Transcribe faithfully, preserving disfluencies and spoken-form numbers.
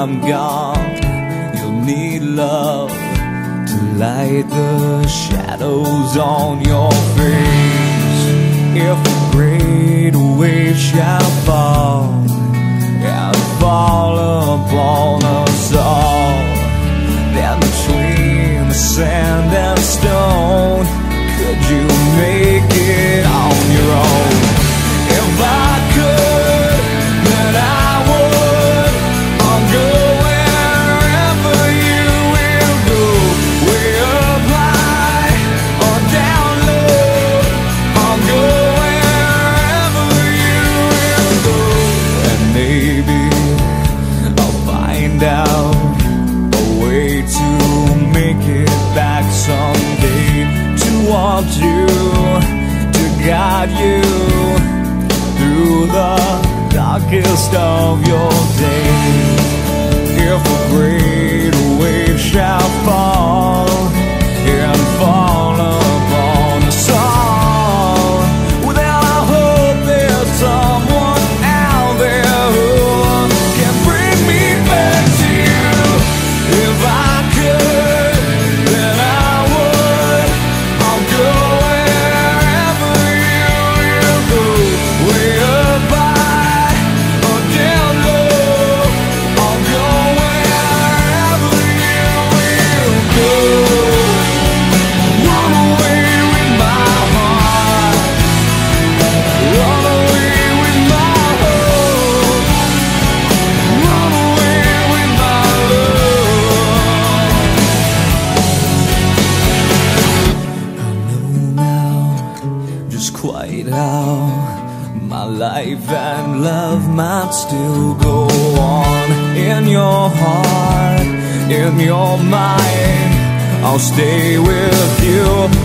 I'm gone, you'll need love to light the shadows on your face. If a great wave shall fall and fall upon us all, then between the sand and stone, could you make it on your own? If I could, then I would. I'll go wherever you will go, way up high or down low. I'll go wherever you will go, and maybe I'll find out a way to make it back someday, to want you, to guide you through the darkest of your days. If a great wave shall fall and fall upon us all, well then I hope there's someone out there who can bring me back to you. If I could, then I would. I'll go wherever you will go, way up high or down low. I'll go wherever you will go. Run away with my heart, run away with my hope, run away with my love. I know now just quite how my life and love might still go on. In your heart, in your mind, I'll stay with you.